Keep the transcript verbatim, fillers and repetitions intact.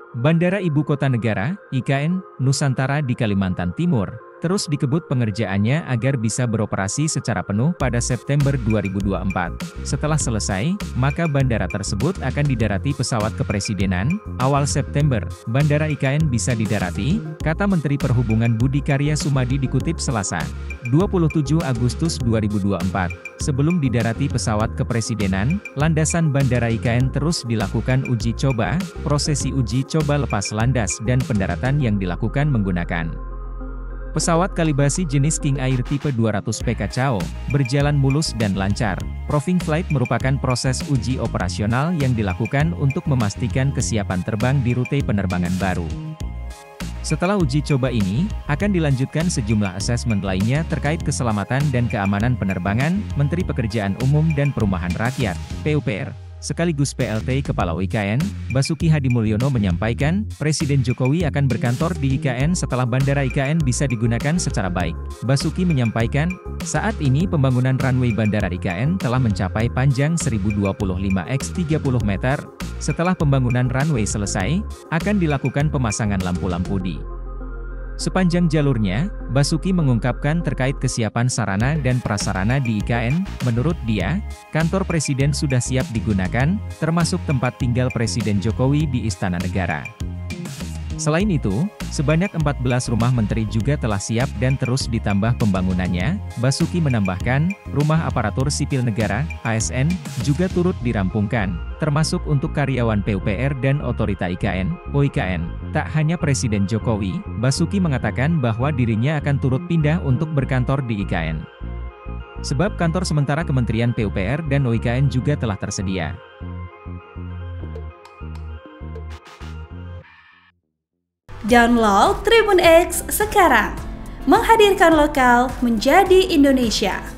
Bandara Ibu Kota Negara, I K N, Nusantara di Kalimantan Timur, terus dikebut pengerjaannya agar bisa beroperasi secara penuh pada September dua ribu dua puluh empat. Setelah selesai, maka bandara tersebut akan didarati pesawat kepresidenan. Awal September, Bandara I K N bisa didarati, kata Menteri Perhubungan Budi Karya Sumadi dikutip Selasa, dua puluh tujuh Agustus dua ribu dua puluh empat. Sebelum didarati pesawat kepresidenan, landasan Bandara I K N terus dilakukan uji coba, prosesi uji coba lepas landas dan pendaratan yang dilakukan menggunakan pesawat kalibrasi jenis King Air tipe dua ratus P K C A O, berjalan mulus dan lancar. Proving flight merupakan proses uji operasional yang dilakukan untuk memastikan kesiapan terbang di rute penerbangan baru. Setelah uji coba ini, akan dilanjutkan sejumlah asesmen lainnya terkait keselamatan dan keamanan penerbangan. Menteri Pekerjaan Umum dan Perumahan Rakyat, P U P R, sekaligus P L T Kepala I K N, Basuki Hadimulyono menyampaikan, Presiden Jokowi akan berkantor di I K N setelah Bandara I K N bisa digunakan secara baik. Basuki menyampaikan, saat ini pembangunan runway Bandara I K N telah mencapai panjang seribu dua puluh lima koma tiga puluh meter. Setelah pembangunan runway selesai, akan dilakukan pemasangan lampu-lampu di sepanjang jalurnya. Basuki mengungkapkan terkait kesiapan sarana dan prasarana di I K N. Menurut dia, kantor Presiden sudah siap digunakan, termasuk tempat tinggal Presiden Jokowi di Istana Negara. Selain itu, sebanyak empat belas rumah menteri juga telah siap dan terus ditambah pembangunannya. Basuki menambahkan, rumah aparatur sipil negara, A S N, juga turut dirampungkan, termasuk untuk karyawan P U P R dan otorita I K N, O I K N. Tak hanya Presiden Jokowi, Basuki mengatakan bahwa dirinya akan turut pindah untuk berkantor di I K N. Sebab kantor sementara Kementerian P U P R dan O I K N juga telah tersedia. Download Tribun X sekarang, menghadirkan lokal menjadi Indonesia.